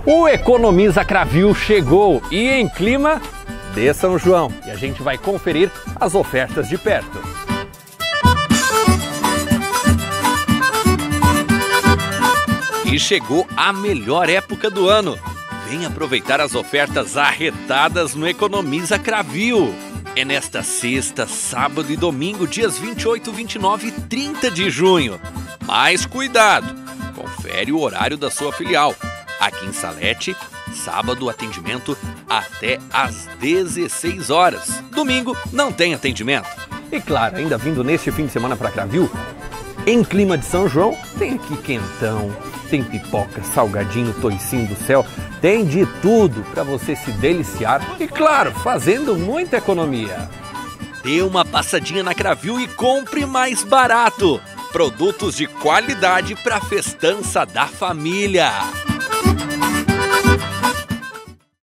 O Economiza Cravil chegou e em clima de São João. E a gente vai conferir as ofertas de perto. E chegou a melhor época do ano. Vem aproveitar as ofertas arretadas no Economiza Cravil. É nesta sexta, sábado e domingo, dias 28, 29 e 30 de junho. Mas cuidado! Confere o horário da sua filial. Aqui em Salete, sábado atendimento até às 16 horas. Domingo não tem atendimento. E claro, ainda vindo neste fim de semana para Cravil, em clima de São João, tem aqui quentão, tem pipoca, salgadinho, toicinho do céu, tem de tudo para você se deliciar e claro, fazendo muita economia. Dê uma passadinha na Cravil e compre mais barato. Produtos de qualidade para a festança da família.